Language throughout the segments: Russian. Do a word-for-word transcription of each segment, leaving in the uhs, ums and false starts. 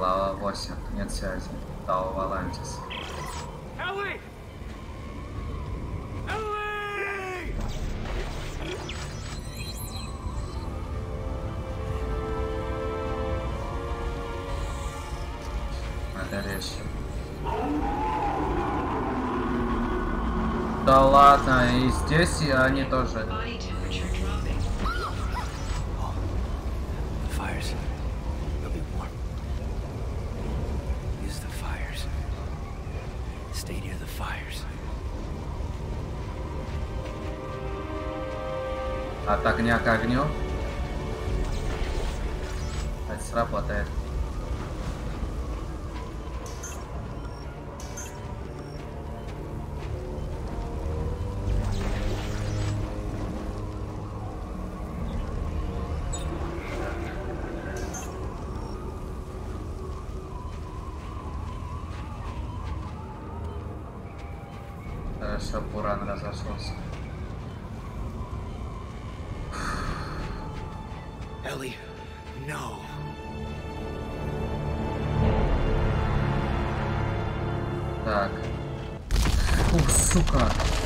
Глава восемь. Нет связи. Тау Валантис. Ellie! Ellie! Надо резче. Да ладно, и здесь и они тоже. От огня к огню. Это сработает. Хорошо, Буран разошелся. Ellie, no. Так. Фу, сука.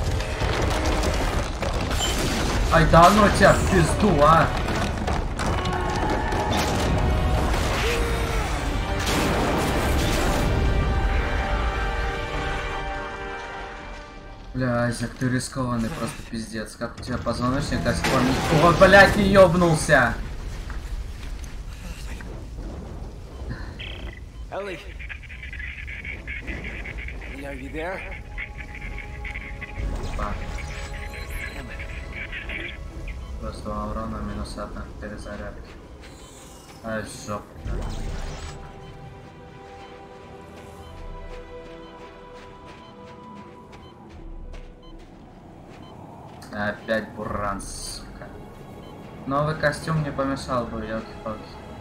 Ай, да ну тебя в пизду, а! Бля, Айзек, ты рискованный, просто пиздец. Как у тебя позвоночник до сих пор не... О, блядь, не ёбнулся! Ellie. Ellie, are you there? А. Просто урона минус одна перезарядки. Ай, жопа. Опять Буран, сука. Новый костюм не помешал бы, ёлки-палки.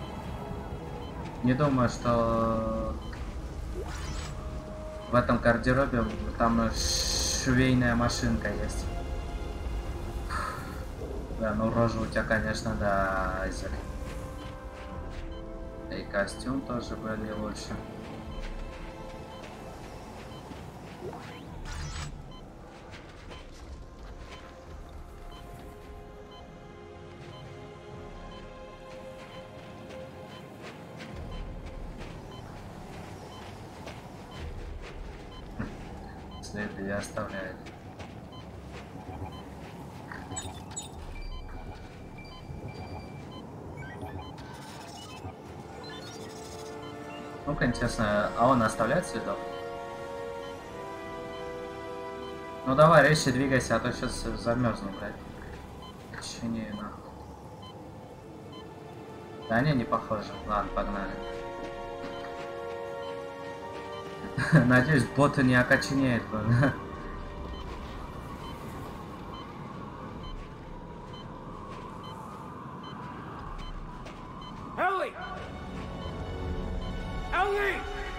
Не думаю, что в этом гардеробе там швейная машинка есть. Да, ну рожа у тебя, конечно, да, Айзек. И костюм тоже были лучше. Следы оставляет. Ну-ка, интересно, а он оставляет следов? Ну давай, резче двигайся, а то сейчас замерзну, блядь. Точнее, нахуй. Да не, не похоже. Ладно, погнали. Надеюсь, бота не окоченеет. Ellie! Ellie!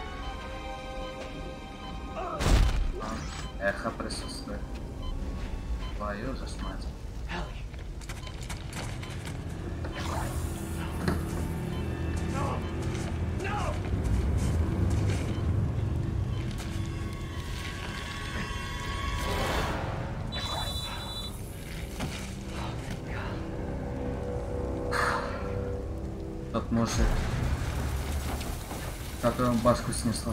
Эхо присутствует. Твою же ж мать. Тот мужик. Которому башку снесло.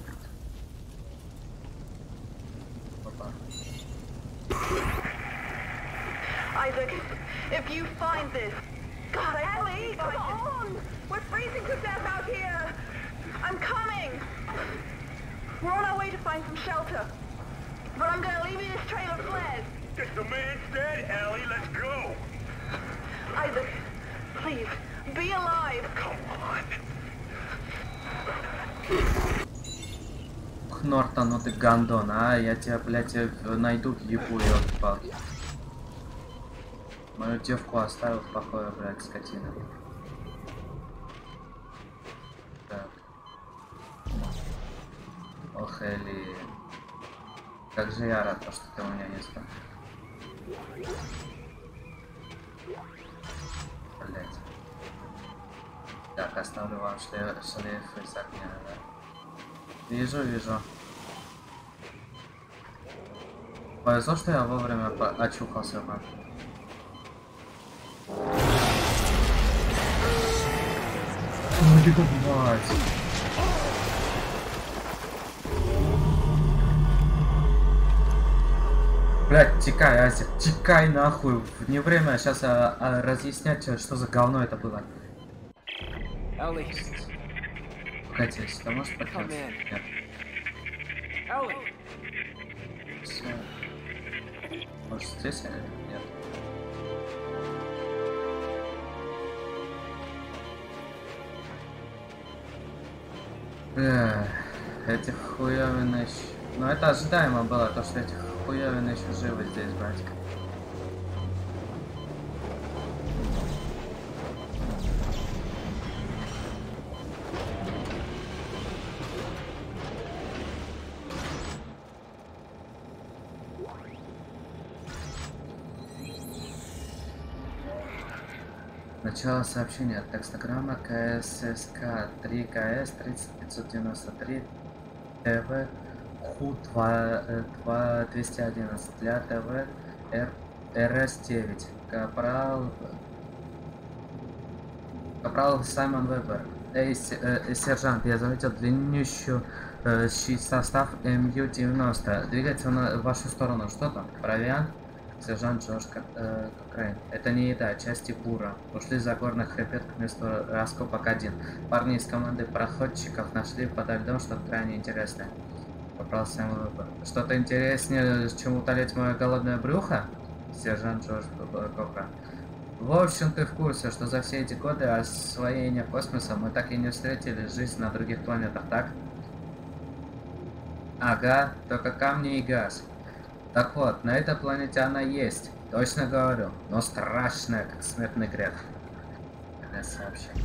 Isaac, if you find this, God, I Ellie, come on! We're freezing to death out here. I'm coming. We're on our way to find some shelter, but I'm gonna leave you this trail of flares. If the man's dead, Ellie, let's go. Isaac, please, be alive. Come on. Нортон, ну ты гандон, а? Я тебя, блядь, найду в ебу, ёлки-палки. Мою девку оставил в покое, блядь, скотина. Так. Ох, Элли. Как же я рад, что ты у меня не спал. Блядь. Так, оставлю вам шлейф, шлейф из огня, да? Вижу, вижу. Повезло, что я вовремя очухался, man. Ой, мать. Блять, текай, Азик, текай нахуй. Не время сейчас а, а, разъяснять, что за говно это было. Ellie. Погоди, ты можешь подняться? Нет. Ellie. Все. Может здесь или нет? Эх, этих хуёвин еще... Ну это ожидаемо было, то что этих хуёвин еще живы здесь, братик. Начало сообщения. Текстограмма КССК три КС тридцать пятьсот девяносто три ТВ Ху два двести одиннадцать для ТВ РС девять. Капрал Капрал Саймон Вебер. Эй, э, сержант, я заметил длиннющую э, состав эм ю девяносто. Двигается на вашу сторону. Что там? Провиант? Сержант Джордж э, Кокрейн. Это не еда, части бура. Ушли за горных хребет к месту раскопок один. Парни из команды проходчиков нашли подо льдом что-то крайне интересное. Попался ему выбор. Что-то интереснее, чем утолить мое голодное брюхо? Сержант Джордж Кокрейн. В общем, ты в курсе, что за все эти годы освоения космоса мы так и не встретили жизнь на других планетах, так? Ага, только камни и газ. Так вот, на этой планете она есть, точно говорю, но страшная, как смертный грех. Это сообщение.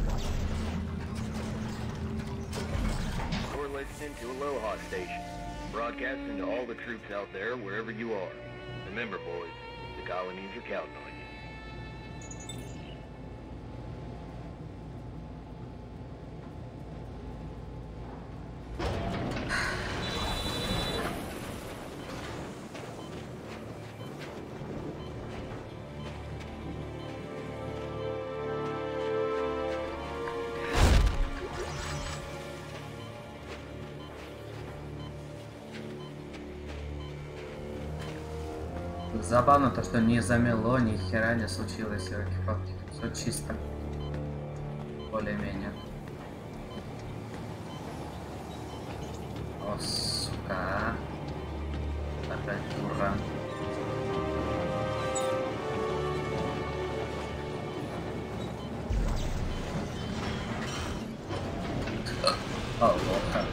You're listening to Aloha Station, broadcasting to all the troops out there, wherever you are. Remember, boys, the colonies are counting on you. Забавно то, что не замело, ни хера не случилось, елки-палки. Все чисто. Более-менее. О, сука. Опять дура. О, лоха.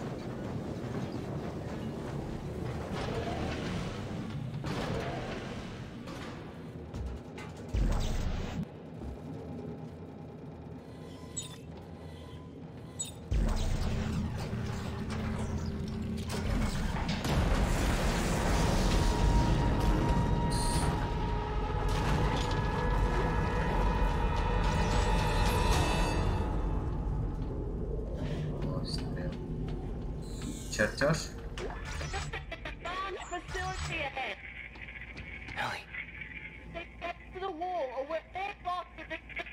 Чертеж? Ellie. To the wall or we're all lost in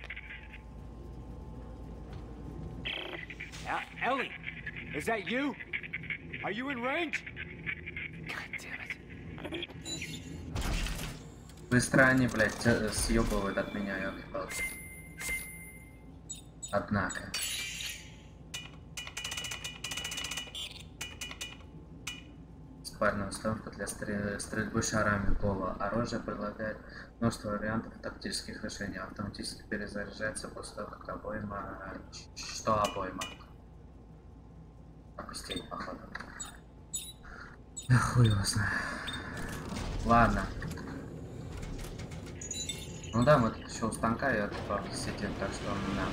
the... Uh, Ellie, is that you? Are you in range? God damn it. Быстро они, блядь, съебывают от меня, ёлки-палки. Однако. Спальная установка для стрель... стрельбы шарами пола. Оружие предлагает множество вариантов тактических решений. Автоматически перезаряжается после того, как обойма... Что обойма? Опустить, походу. Хуй его знаю. Ладно. Ну да, мы тут еще у станка я типа сидим, так что на.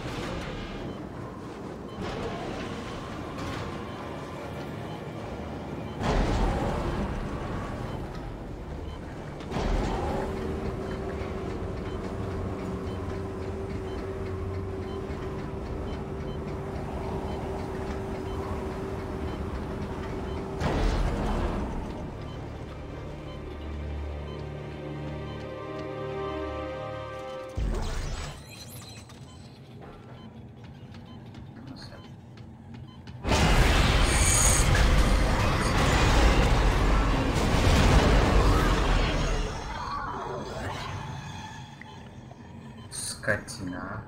Скотина.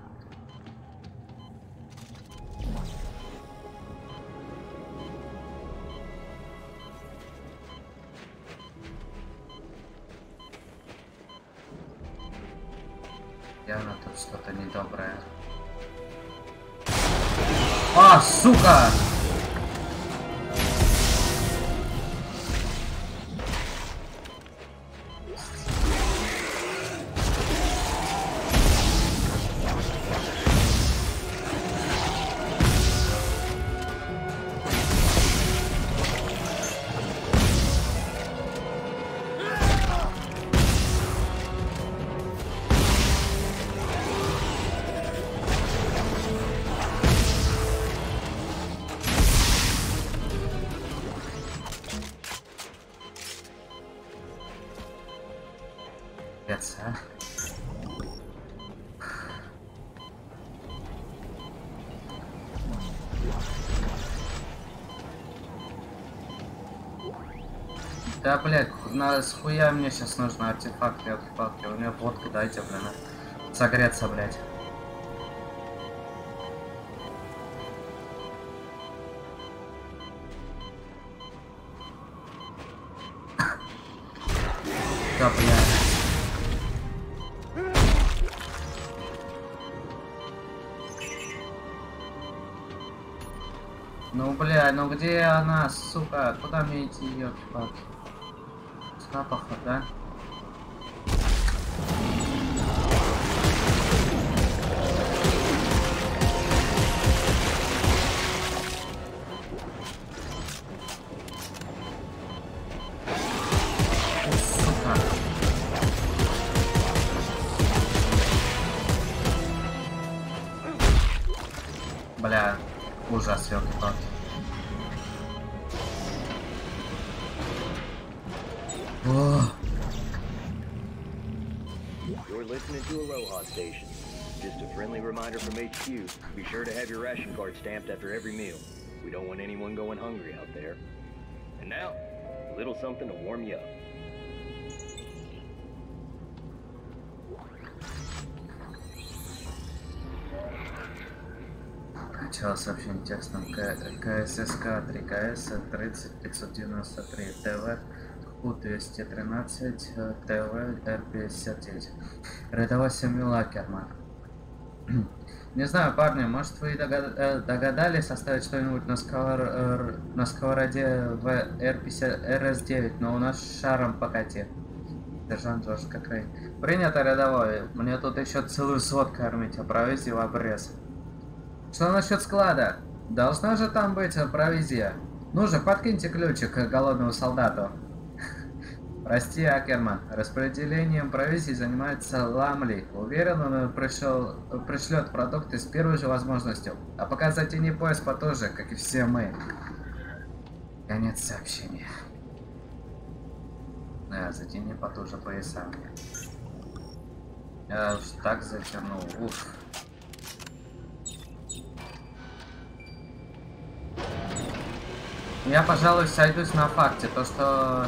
Явно тут что-то недоброе. А, сука! А? Да, блядь, на схуя мне сейчас нужно артефакт, елки-палки. У меня водку дайте, блин. Согреться, блядь. Да, блядь. Ну, бля, ну где она, сука? Куда мне идти, ёлки-палки? Сюда, походу, да? О, сука. Бля. Ужас, ёлки-палки. You're listening to Aloha Station. Just a friendly reminder from H Q. Be sure to have your ration card stamped after every meal. We don't want anyone going hungry out there. And now, a little something to warm you up. Начало сообщения текстом КССК три КС тридцать пятьсот девяносто три ТВ Ку двести тринадцать ТВ Р пятьдесят девять. Рядовой Сэмюэл Акерман. Не знаю, парни, может вы догадались оставить что-нибудь на, сковор... на сковороде в Р пятьдесят Р С девять, но у нас шаром покати. Сержант Джордж Кокрейн. Принято, рядовой. Мне тут еще целую свод кормить, а провизию в обрез. Что насчет склада? Должна же там быть провизия. Ну же, подкиньте ключик к голодному солдату. Прости, Акерман. Распределением провизии занимается Ламли. Уверен, он пришел, пришлет продукты с первой же возможностью. А пока затяни пояс потуже, как и все мы. Конец сообщения. Да, затяни потуже пояса. Я уж так затянул. Уф. Я, пожалуй, сойдусь на факте, то что...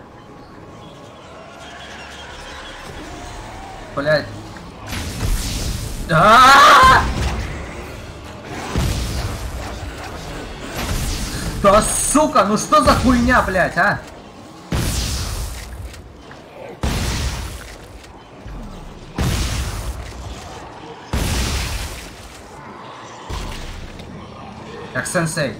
Блять. Да! Да, сука, ну что за хуйня, блять, а? Как сенсей.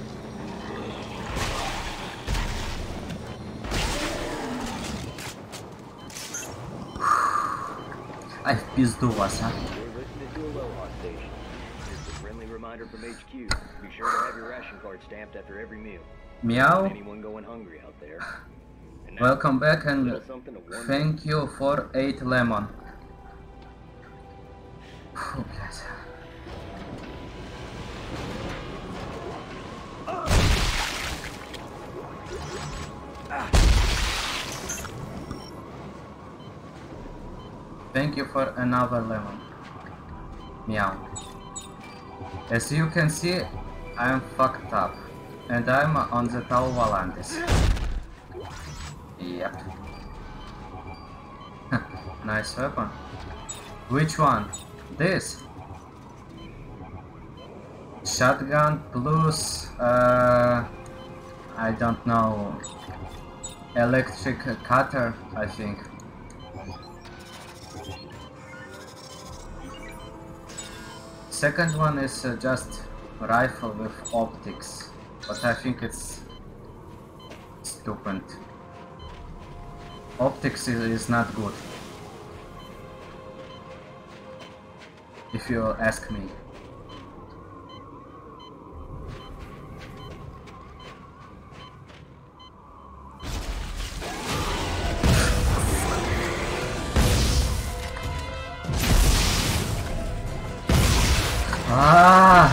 Ай, в пизду вас, а. Meow. Welcome back and thank you for eight lemon. Фу, блядь. Thank you for another lemon. Meow. As you can see, I'm fucked up. And I'm on the Tau Volantis. Yep. Nice weapon. Which one? this? Shotgun plus, uh, I don't know, electric cutter, I think. Second one is uh, just rifle with optics, but I think it's stupid. Optics is, is not good, if you ask me. Ah!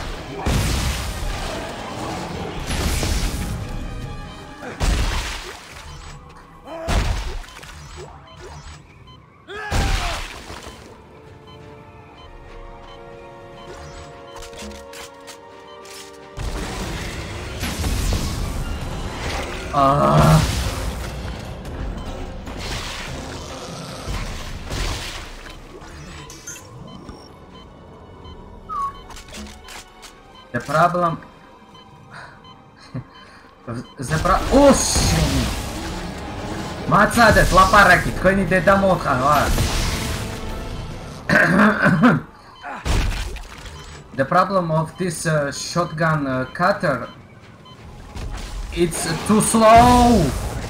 Ah! The problem... the pro... Oh, shit! Mațadet, la parakit, că ni de damohan, The problem of this uh, shotgun uh, cutter, it's too slow!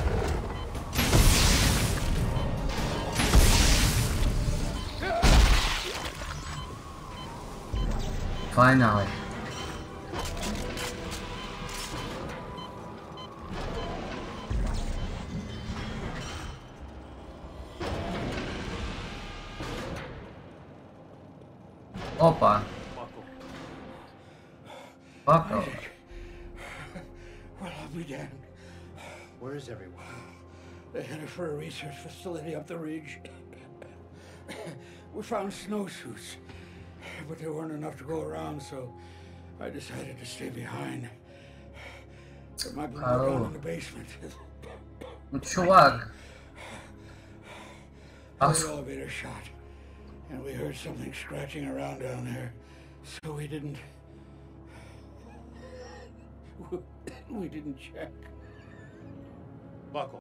Finally. Opa. Buckle. Well, I'll be damned. Where is everyone? They headed for a research facility up the ridge. We found snowsuits, but there weren't enough to go around, so I decided to stay behind. There might be more down in the basement. Чувак. The elevator shot, and we heard something scratching around down there, so we didn't... we didn't check. Buckle.